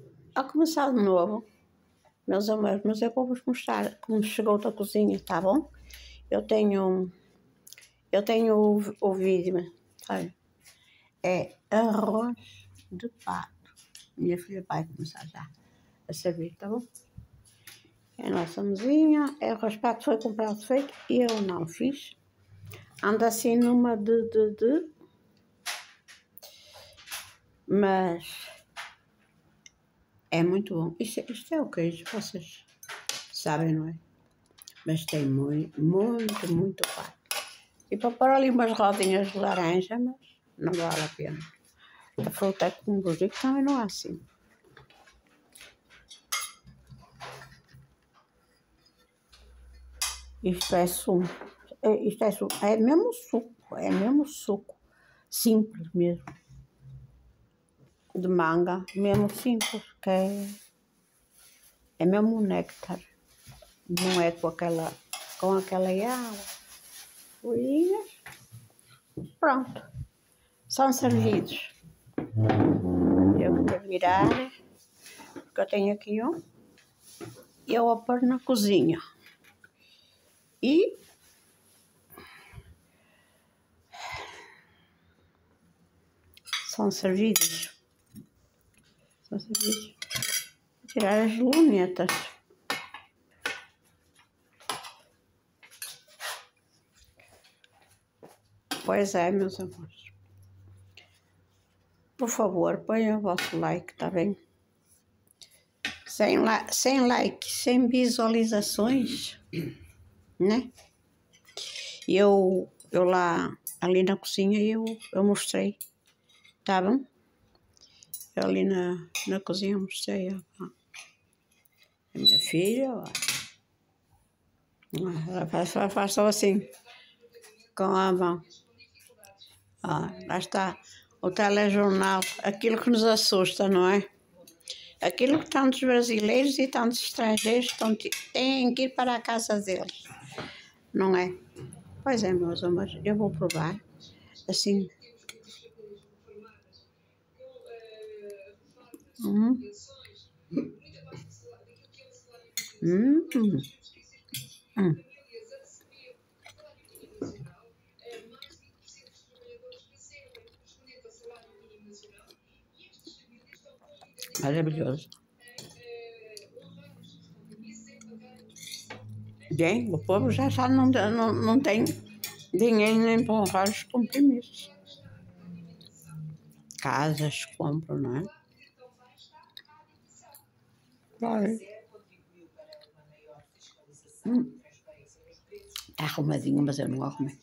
A começar de novo, meus amores, mas eu vou-vos mostrar como chegou da cozinha, tá bom? Eu tenho o vídeo, olha, é arroz de pato. Minha filha vai começar já a servir, tá bom? É a nossa mesinha, é arroz de pato, foi comprado feito e eu não fiz. Anda assim numa mas é muito bom. Isto é o queijo, vocês sabem, não é? Mas tem muito pato. E para pôr ali umas rodinhas de laranja, mas não vale a pena. A fruta é com buzico também não é assim. Isto é sumo. É mesmo suco. Simples mesmo. De manga, mesmo simples, que é mesmo um néctar. Não é com aquela água. Folhinhas. Pronto. São servidos. Eu vou virar, porque eu tenho aqui um. E eu vou pôr na cozinha. E são servidos. Vou tirar as lunetas. Pois é, meus amores. Por favor, ponham o vosso like, tá bem? Sem like, sem visualizações, né? Eu lá, ali na cozinha, eu mostrei, tá bom? Eu ali na cozinha mostrei a minha filha, ó. Ela faz só assim, com a mão. Ó, lá está o telejornal, aquilo que nos assusta, não é? Aquilo que tantos brasileiros e tantos estrangeiros têm que ir para a casa deles, não é? Pois é, meus amores, eu vou provar, assim. Hum. Maravilhoso. Bem, o povo já não tem dinheiro nem para honrar os compromissos. Casas compram, não é? Vai. Está arrumadinho, mas eu não arrumei.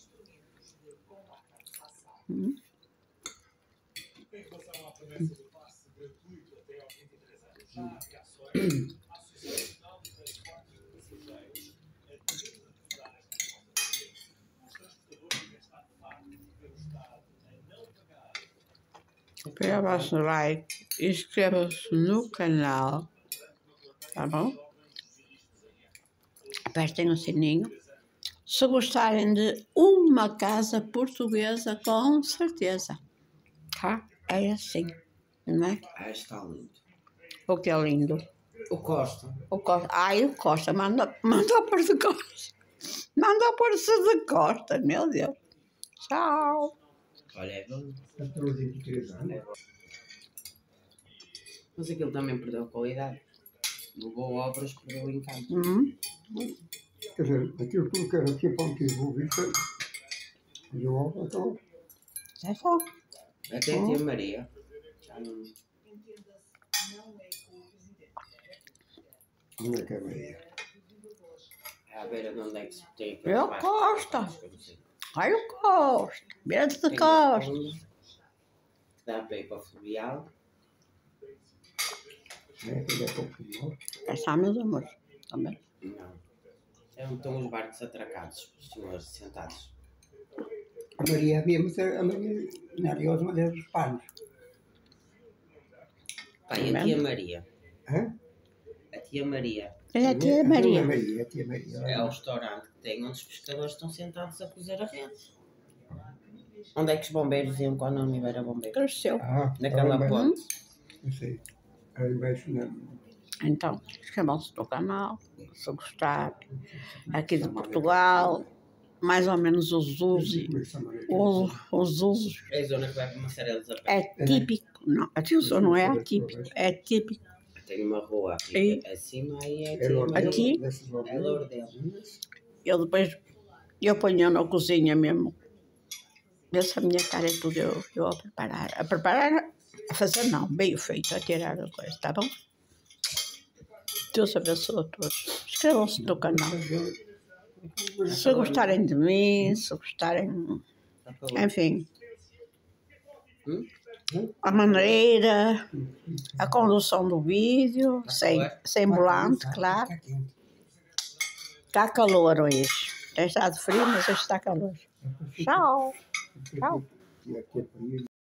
Inscreva-se no like, inscreva-se no canal, tá bom? Apertem o sininho. Se gostarem de uma casa portuguesa, com certeza, tá? É assim, não é? Ah, está lindo. O que é lindo? O Costa. O Costa. Ai, o Costa, manda pôr de Costa. Manda pôr-se de Costa, meu Deus. Tchau. Olha, é bom. Mas aquilo também perdeu qualidade. Levou obras, perdeu o encanto. Quer dizer, aquilo tudo que era aqui para antigo, e o obra, então. É só. Até a tia Maria. Já não... Onde é que é Maria? É à beira de onde é que se tem. É o Costa. Ai, o Costa. Beira de Costa. Dá para ir para o fluvial. É, que é pouco melhor. É só, meus amores. Também. Não. É onde estão os barcos atracados, os senhores sentados. A Maria havia, mas a Maria não era os madeiros dos panos. Pai, a tia Maria. Hã? A tia Maria. É a tia Maria. A tia Maria. É o restaurante que tem onde os pescadores estão sentados a cozer a rede. Onde é que os bombeiros iam quando não era bombeiro? Cresceu. Naquela ponte. Não sei. Aí embaixo, né? Então, inscrevam-se no canal, se gostar. Aqui de Portugal, mais ou menos os usos. Os usos. É a zona que vai para Massarelos a pé. É típico. Não, atenção, não é atípico. É típico. Tem uma rua aqui E acima e é aqui, é Lourdes. eu depois ponho na cozinha mesmo. Vê se a minha cara é tudo eu a preparar. A fazer não, bem feito, a tirar a coisa, tá bom? Deus abençoe a todos. Inscrevam-se no canal. Se gostarem de mim, se gostarem, enfim, a maneira, a condução do vídeo, sem volante, claro. Está calor hoje. Tem estado frio, mas hoje está calor. Tchau. Tchau.